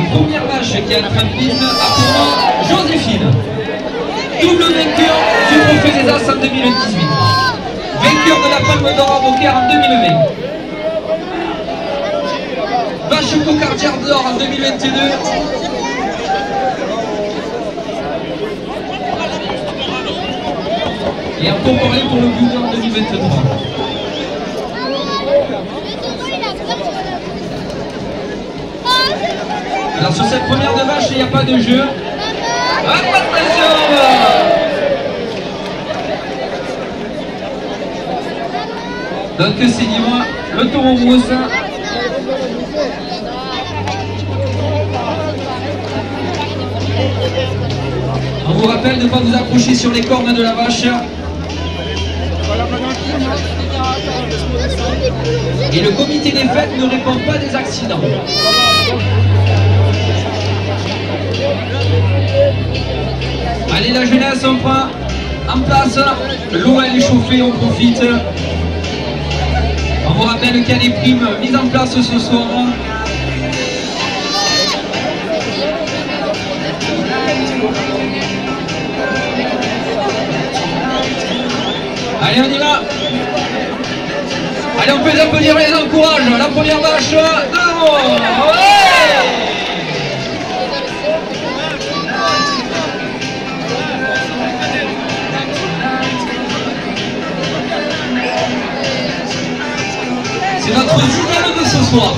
première vache qui a la fin de piste a pour nom Joséphine. Double vainqueur du Trophée des As en 2018. Vainqueur de la Palme d'Or à Beaucaire en 2020. Vache cocardière d'or en 2022. Et un Pomporé pour le Goudet en 2023. Alors sur cette première de vache, il n'y a pas de jeu. Attention! Donc c'est dis-moi le taureau rousse. On vous rappelle de ne pas vous accrocher sur les cornes de la vache. Et le comité des fêtes ne répond pas des accidents. Allez la jeunesse, on prend en place. L'eau elle est chauffée, on profite. On vous rappelle qu'il y a des primes mises en place ce soir. Allez, on y va. Allez, on peut les applaudir, les encourage. La première vache, devant. C'est notre signal de ce soir.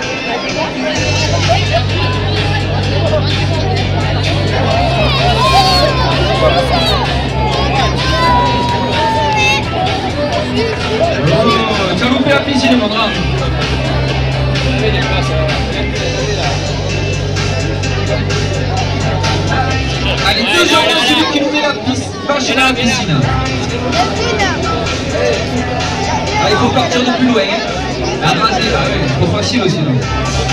Oh, tu as loupé la piscine, mon drame. Allez, 2 heures, celui qui nous met la piste, vache dans la piscine. Ah, il faut partir de plus loin. La raser, ah oui, c'est trop facile aussi. Non.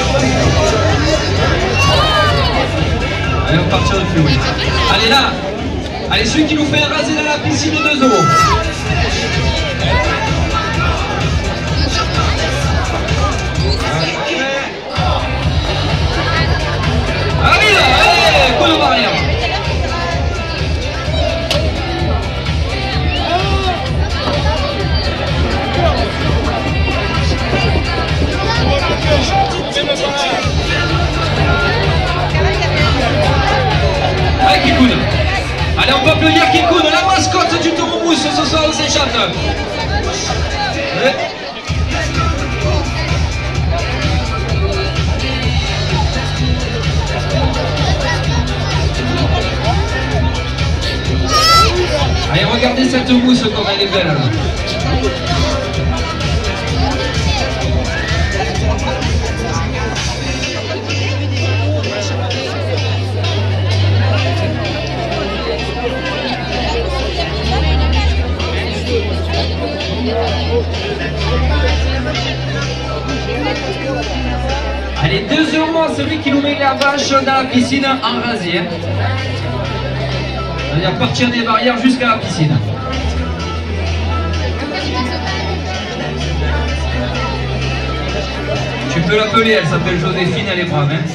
Allez, on va partir de plus loin. Allez là. Allez, celui qui nous fait un rasé dans la piscine, 2 euros. Allez là, allez, coup de barrière. Allez Kikoun. Allez, on peut applaudir Kikoun, la mascotte du taureau mousse ce soir au Séchat. Allez, regardez cette mousse comme elle est belle là. Allez, 2 euros celui qui nous met la vache dans la piscine en rasier. C'est-à-dire partir des barrières jusqu'à la piscine. Tu peux l'appeler, elle s'appelle Joséphine, elle est brave. Hein.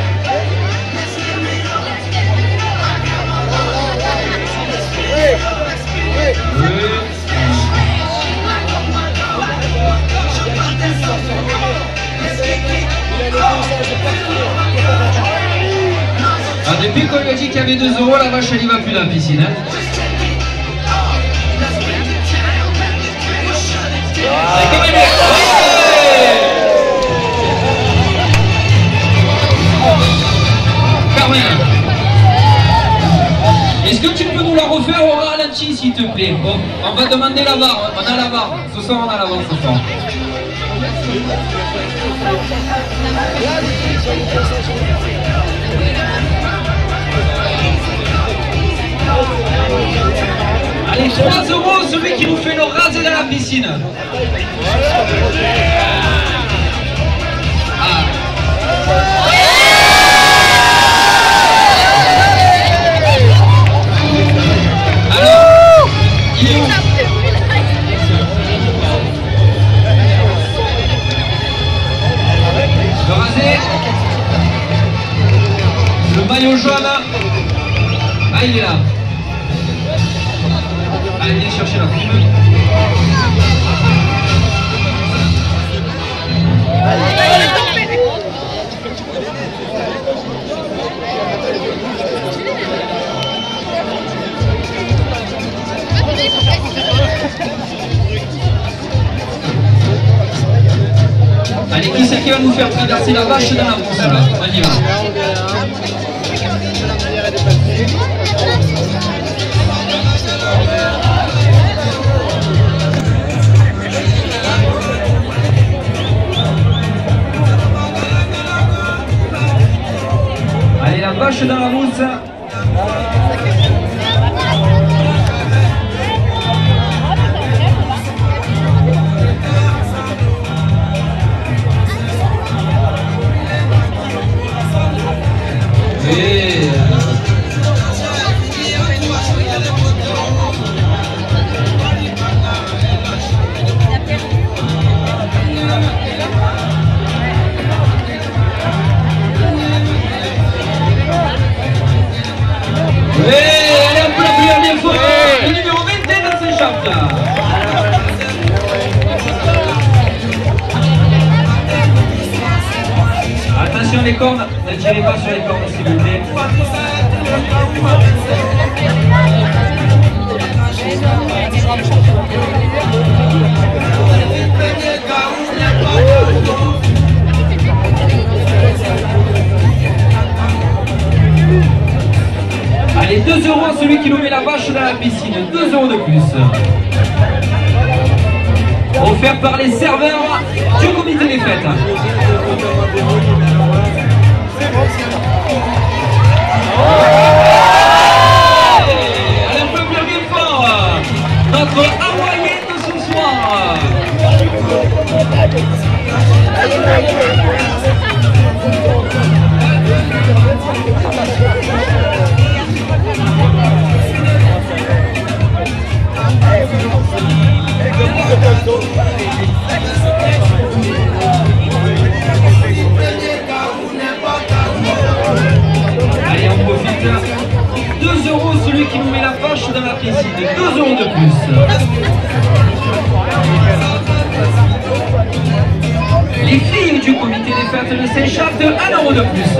Ah, depuis qu'on lui a dit qu'il y avait 2 euros, la vache elle y va plus dans la piscine. Hein. Carmen, est-ce que tu peux nous la refaire au ralenti s'il te plaît? Bon, on va demander la barre, on a la barre. Ce soir on a la barre ce soir. Allez, 3 euros celui qui nous fait le raser dans la piscine. Ah. Alors, il est où? Le raser. maillot jaune. Ah, il est là. Allez, viens chercher la prime. Allez, qui c'est qui va nous faire traverser la vache dans la brousse là? On y va. Allez, la vache dans la brousse. Attention les cornes, ne tirez pas sur les cornes s'il vous plaît. Allez, 2 € à celui qui nous met la vache dans la piscine, 2 € de plus. Offert par les serveurs du comité des fêtes. Allez, on peut bien fort notre hawaïenne de ce soir. Allez, on profite. 2 € celui qui nous met la vache dans la piscine. 2 € de plus. Les filles du comité des fêtes de Saint-Charles, 1 € de plus.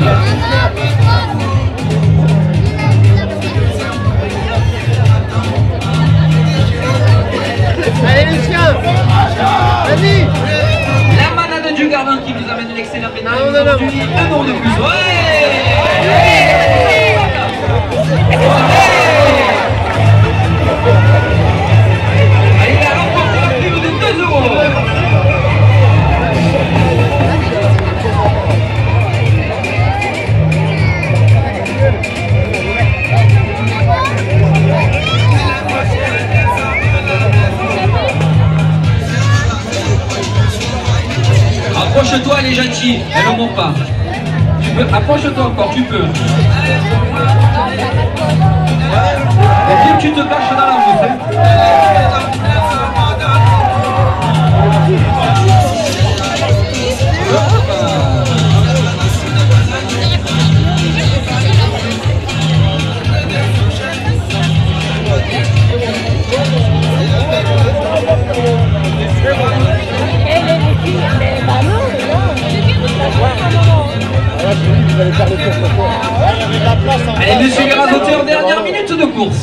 Allez Lucien, vas-y. La manade du gardien qui nous amène l'excellent pénal. 1 € de plus. Allez, il a remporté la prime de 2 €. Approche-toi, elle est gentille, elle ne monte pas. Tu peux, approche-toi encore, tu peux. Et puis tu te caches dans la route. Allez, monsieur les rasoteurs, dernière minute de course.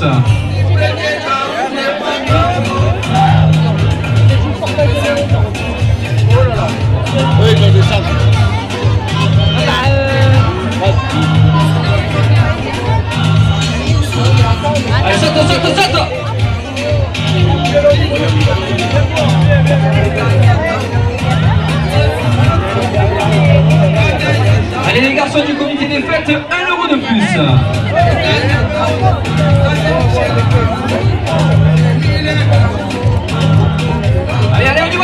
Oui, je vais descendre. Allez, saute. Allez les garçons du comité des fêtes, 1 € de plus. Allez, on y va.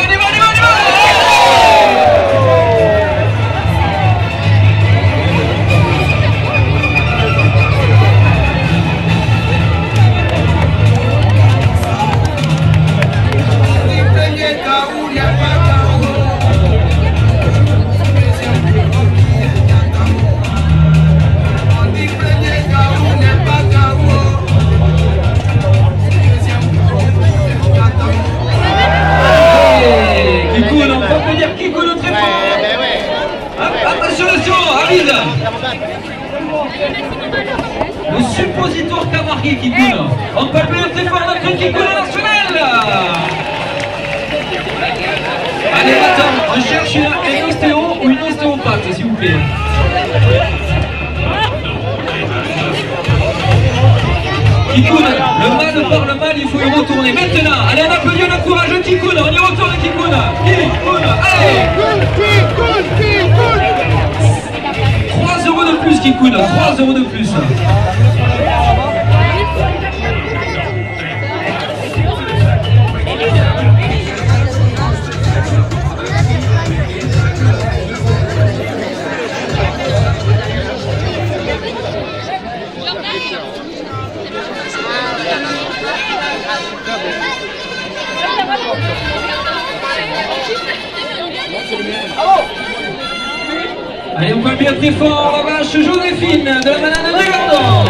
Le suppositoire qu'a marqué Kikoun. On peut appeler très fort notre Kikoun national. Allez, attends, je cherche une ostéo ou une ostéopathe, s'il vous plaît. Kikoun, le mal par le mal, il faut y retourner. Maintenant, allez, on applaudit, on encourage Kikoun, on y retourne Kikoun. Kikoun, allez. 3 € de plus Kikoun, 3 € de plus. Allez, on peut bien très fort, la vache Joséphine de la banane de Gardon.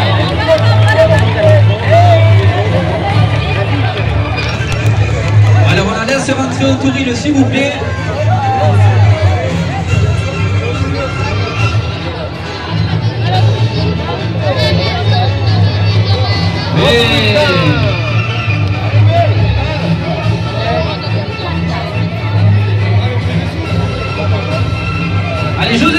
Alors on la laisse rentrer au touril, s'il vous plaît. Allez, José.